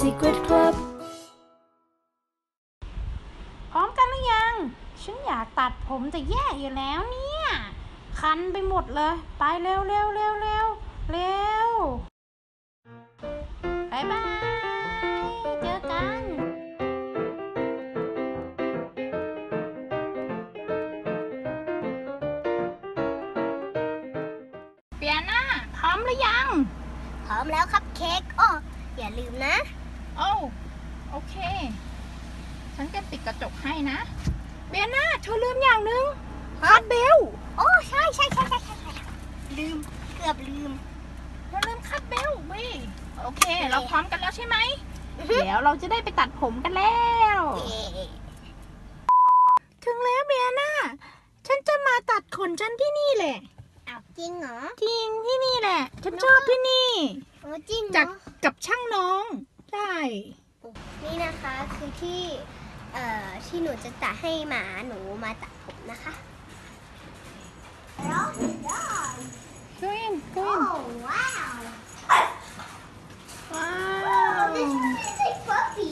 Secret Club พร้อมกันหรือยังฉันอยากตัดผมจะแย่อยู่แล้วเนี่ยคันไปหมดเลยไปเร็วเร็วเร็วเร็วเร็วบายบายเจอกันเปียน่าพร้อมหรือยังพร้อมแล้วครับเค้กอ้ออย่าลืมนะโอ้โอเคฉันจะปิดกระจกให้นะเปียน่าเธอลืมอย่างหนึ่งคาดเบลโอ้ใช่ลืมเกือบลืมเราลืมคาดเบลเว้ยโอเคเราพร้อมกันแล้วใช่ไหมเดี๋ยวเราจะได้ไปตัดผมกันแล้วถึงแล้วเบียน่าฉันจะมาตัดขนฉันที่นี่แหละอ้าวจริงเหรอจริงที่นี่แหละฉันชอบที่นี่โอ้จริงจากกับช่างน้องใช่นี่นะคะคือที่หนูจะตัดให้หมาหนูมาตัดผมนะคะ go in wow this is a puppy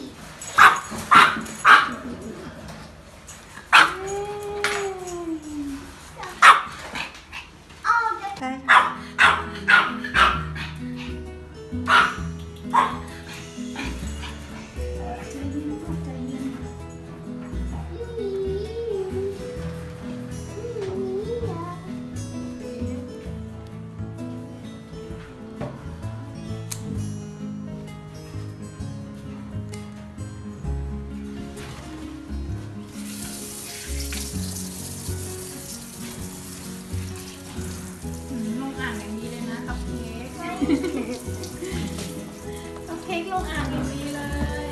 เอาเค้กลงอ่างอย่างนี้เลย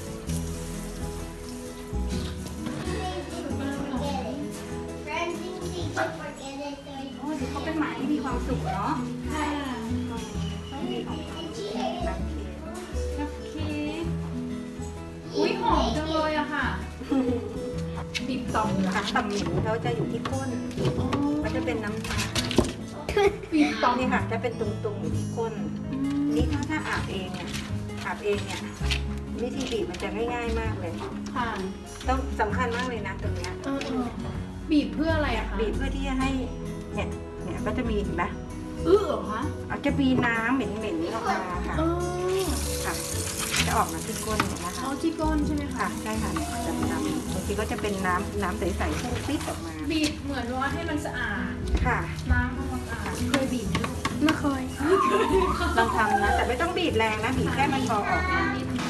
โอ้เดี๋ยวเขาเป็นหมาที่มีความสุขเนาะค่ะคัพเค้กอุ้ยหอมจังเลยอะค่ะบีบต่อมค่ะต่อมหมูเขาจะอยู่ที่ก้นมันจะเป็นน้ำตาลบีบต่อมนี่ค่ะจะเป็นตุ่มๆอยู่ที่ก้นนี่ถ้าอาบเองเนี่ยวิธีบีบมันจะง่ายๆมากเลยค่ะต้องสำคัญมากเลยนะตรงเนี้ยบีบเพื่ออะไรอะคะบีบเพื่อที่จะให้เนี่ยก็จะมีเห็นไหมเหรอคะเอาจะมีน้ำเหม็นๆออกมาค่ะค่ะจะออกมาที่ก้นนะคะอ๋อที่ก้นใช่ไหมคะใช่ค่ะเนี่ยจะเป็นน้ำบางทีก็จะเป็นน้ำใสๆพุ่งปิ๊ดออกมาบีบเหมือนว่าให้มันสะอาดค่ะล้างทำความสะอาดเคยบีบไม่เคยลองทำนะแต่ไม่ต้องบีบแรงนะบีบแค่มันพอออกมา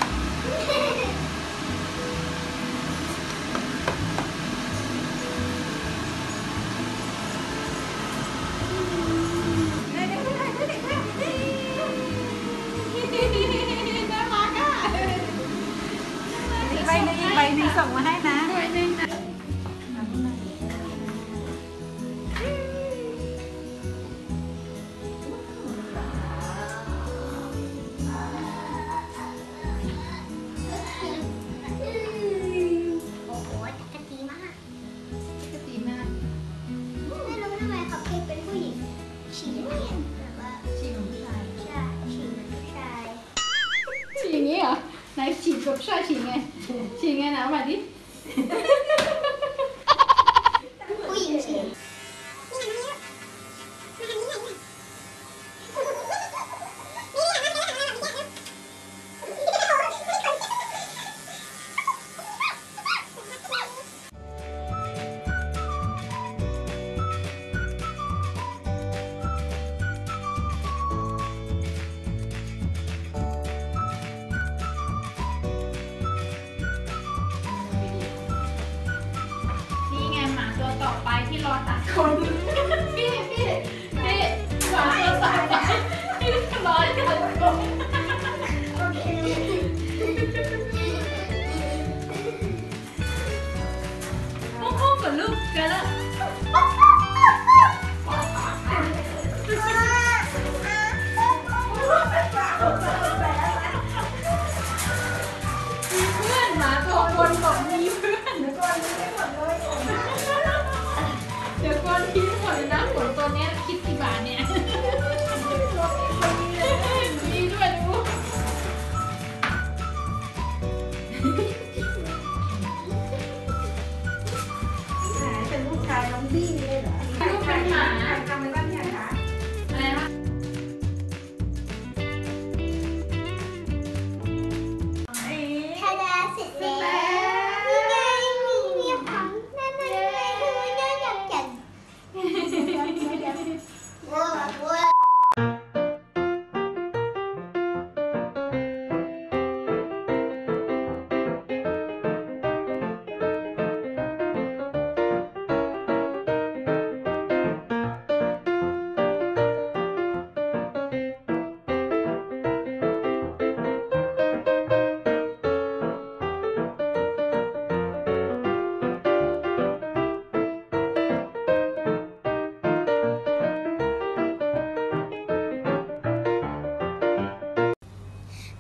ใบหนึ่งส่งมาให้นะโอ้โหจักรจีมากไม่รู้ทำไมเขาเป็นผู้หญิงฉี่เนี่ยแบบว่าฉี่ของผู้ชายใช่ฉี่เหมือนผู้ชายฉี่อย่างนี้เหรอไหนฉี่กับผู้ชายฉี่ไงนะมาดิผู้หญิงฉี่ต่อไปที่รอตัดคนพี่หวานตัวต่อไปที่รอตัดคนห้องกับลูกกันแล้วเพื่อนหมาตัวคนบอกมีเพื่อนเดี๋ยวก่อนที่หมดเลย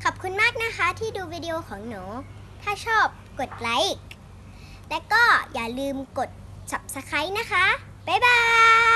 ขอบคุณมากนะคะที่ดูวิดีโอของหนู ถ้าชอบกดไลค์และก็อย่าลืมกด Subscribe นะคะบ๊ายบาย